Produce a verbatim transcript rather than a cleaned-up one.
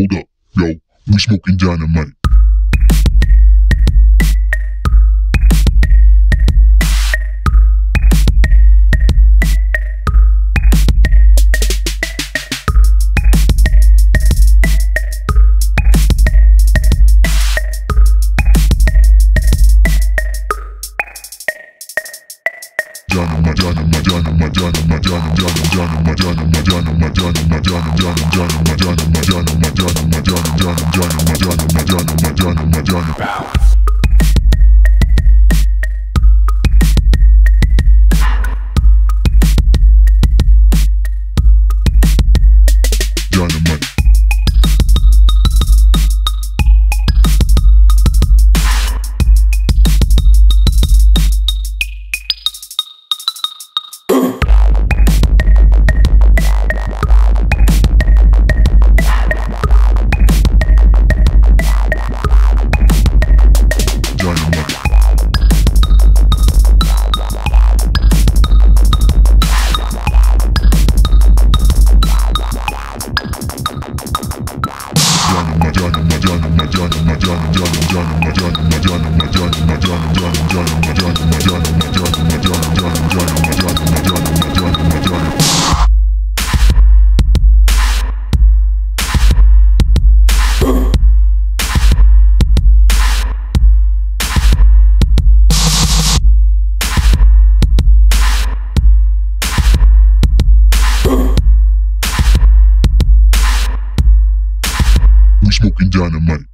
Hold up, yo, we smoking dynamite. Dynamite, dynamite, dynamite, dynamite, dynamite, dynamite, dynamite, dynamite, dynamite, dynamite, dynamite, dynamite, dynamite, dynamite, dynamite, dynamite, dynamite. Dynamite. We smoking dynamite.